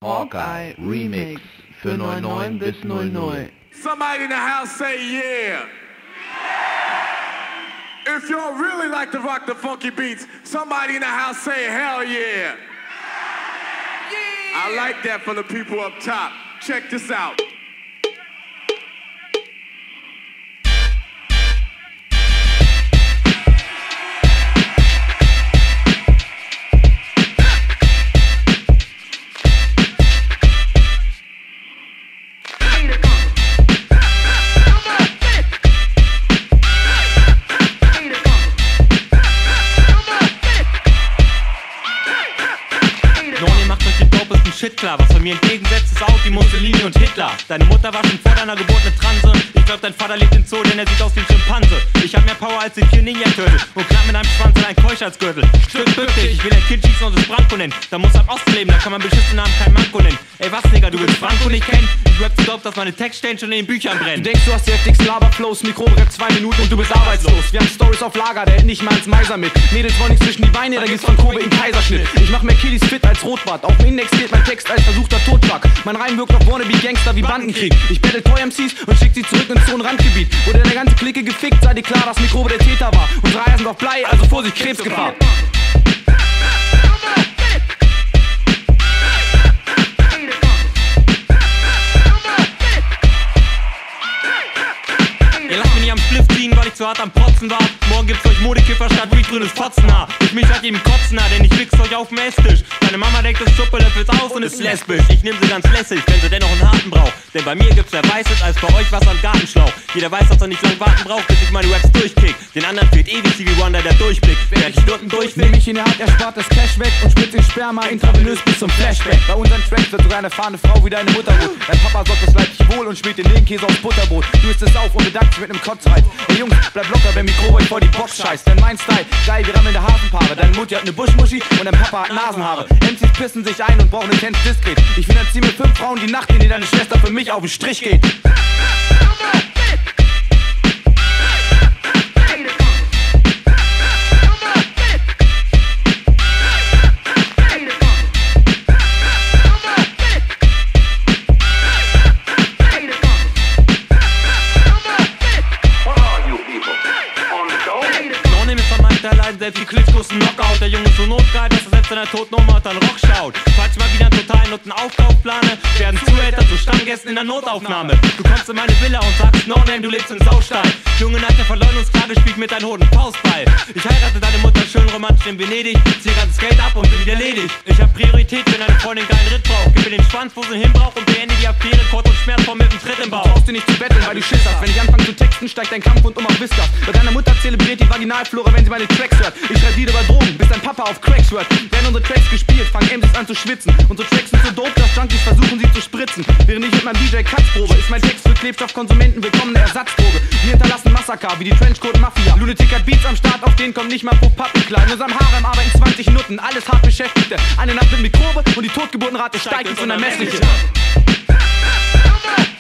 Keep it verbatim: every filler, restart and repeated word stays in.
Hawkeye Remix für null neun bis null null. Somebody in the house say yeah. If y'all really like to rock the funky beats, somebody in the house say hell yeah. Yeah. I like that for the people up top. Check this out. Shit klar, was von mir entgegensetzt ist Audi, Mussolini und Hitler. Deine Mutter war schon vor deiner Geburt eine Transe. Ich glaub, dein Vater lebt im Zoo, denn er sieht aus wie ein Schimpanse. Ich hab mehr Power als die vier Ninja-Turtle und knapp mit einem Schwanz und ein Keusch als Gürtel. Stück bück dich, ich will ein Kind schießen und es Branko nennen. Da muss ab Osten leben, da kann man beschissen Namen kein Manko nennen. Ey was, Digga, du willst Franco nicht kennen? Ich rap, du glaubst, dass meine Textstellen schon in den Büchern brennen. Du denkst, du hast die heftigsten Laberflows, Mikro-Rap zwei Minuten und du bist arbeitslos. Wir haben Stories auf Lager, der hält nicht mal ins Meiser mit. Mädels wollen nicht zwischen die Beine, da gibt's von Kobe in Kaiserschnitt. Ich mach mehr Kiddies fit als Rotbart, auf dem Index geht mein Text als versuchter Totschlag. Mein Reim wirkt auf Wannabe-Gangster wie Bandenkrieg. Ich battle Toy-M Cs und schick sie zurück ins Zonenrandgebiet, wo der ganze Clique gefickt, sei dir klar, dass Mikrobe der Täter war. Unsere Eier sind auf Blei, also Vorsicht, Krebsgefahr. Ihr lasst mich nicht am Spliff ziehen, weil ich zu hart am Protzen war. Morgen gibt's euch Modekiffer statt wie grünes Fotzenhaar. Ich mich halt jedem Kotzen nah, denn ich wichs euch aufm Esstisch. Deine Mama denkt, das Suppe löffelt's aus und ist lesbisch. Ich nehm sie ganz lässig, wenn sie dennoch einen harten braucht. Denn bei mir gibt's wer weißes als bei euch was am Gartenschlauch. Jeder weiß, dass er nicht lang warten braucht, bis ich meine Raps durchkick. Den anderen fehlt ewig Stevie Wonder der Durchblick. Während ich Stunden durchfick, nehm ich in der Hand erspartes Cash weg und spritz den Sperma intravenös bis zum Flashback. Bei unseren Tracks wird sogar eine fahrende Frau wie deine Mutter rot. Dein Papa sorgt das leiblich wohl und schmiert den Legenkäse aufs Butterbrot. Du isst es auf und bedankt dich mit nem Kotzreiz. Ey Jungs, bleib locker, wenn Mikro euch vor die Box scheißt. Denn mein Style, geil, wir rammeln der Hafenpaare. Deine Mutti hat ne Buschmuschi und dein Papa hat Nasenhaare. M Cs pissen sich ein und brauchen intens diskret. Ich finanziere mir fünf Frauen die Nacht, in die deine Schwester für mich auf den Strich geht. Selbst die Klitschkos ein Knockout. Der Junge ist so notgeil, dass er selbst in der Totnummer dann Rock schaut. Falls ich mal wieder einen totalen und einen Aufkauf plane, werden Zuhälter zu Stammgästen in der Notaufnahme. Du kommst in meine Villa und sagst, no name, du lebst in Saustall. Junge nach der Verleumdungsklage spielt mit deinen Hoden Faustball. Ich heirate deine Mutter schön romantisch in Venedig, zieh ganzes Geld ab und bin wieder ledig. Ich hab Priorität, wenn deine Freundin geilen Ritt braucht. Gib mir den Schwanz, wo sie hinbraucht und beende die Affäre kurz und schmerzvoll mit dem Tritt im Bauch. Du brauchst dir nicht zu betteln, weil du Schiss hast. Wenn ich anfange zu texten, steigt dein Kampfhund um auf Whiskas. Bei deiner Mutter zelebriert die Vaginalflora, wenn sie meine Tracks hört. Ich schreib Lieder über Drogen, bis dein Papa auf Cracks hört. Werden unsere Tracks gespielt, fangen M Cs an zu schwitzen. Unsere Tracks sind so dope, dass Junkies versuchen sie zu spritzen. Während ich mit meinem D J Katz probe, ist mein Text für Klebstoffkonsumenten willkommene Ersatzprobe. Wir hinterlassen Massaker wie die Trenchcoat Mafia. Lunatic hat Beats am Start, auf denen kommt nicht mal pro Pappen klar. In unserem Harem arbeiten zwanzig Nutten, alles hart Beschäftigte. Eine Nacht mit Mikrobe und die Totgeburtenrate steigt ins Unermessliche.